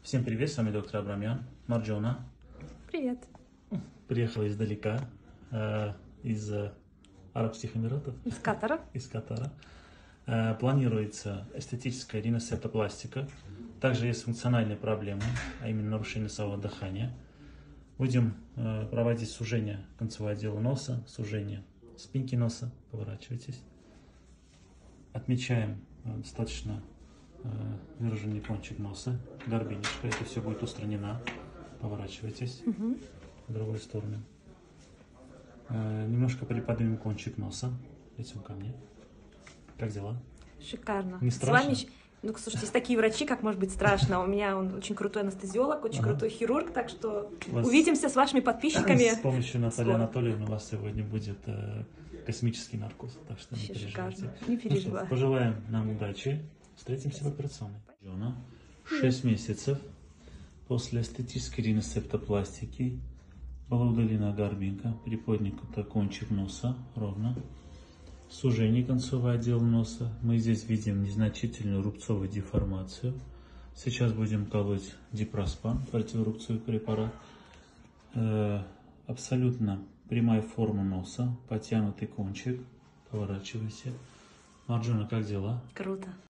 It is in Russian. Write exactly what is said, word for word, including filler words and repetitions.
Всем привет, с вами доктор Абрамян. Марджона. Привет. Приехала издалека, э, из э, Арабских Эмиратов. Из Катара. Из Катара. Э, планируется эстетическая риносептопластика. Также есть функциональные проблемы, а именно нарушение носового дыхания. Будем э, проводить сужение концевого отдела носа, сужение спинки носа. Поворачивайтесь. Отмечаем э, достаточно э, выраженный кончик носа, горбинечка. Это все будет устранено. Поворачивайтесь Угу. в другую сторону. Э, немножко приподнимем кончик носа лицом ко мне. Как дела? Шикарно. Не С страшно? вами, щ- ну, слушайте, есть такие врачи, как может быть страшно. У меня он очень крутой анестезиолог, очень Ага. крутой хирург, так что Вас- увидимся с вашими подписчиками. С помощью Натальи скоро. Анатольевны у вас сегодня будет э, космический наркоз, так что не Вообще переживайте. шикарно. Не Ну что, переживай. пожелаем нам удачи. Встретимся в операционной. шесть месяцев после эстетической риносептопластики была удалена горбинка, приподнята кончик носа ровно. Сужение концевого отдела носа. Мы здесь видим незначительную рубцовую деформацию. Сейчас будем колоть дипроспан, противорубцовый препарат. Э, абсолютно прямая форма носа, потянутый кончик. Поворачивайся. Марджона, как дела? Круто.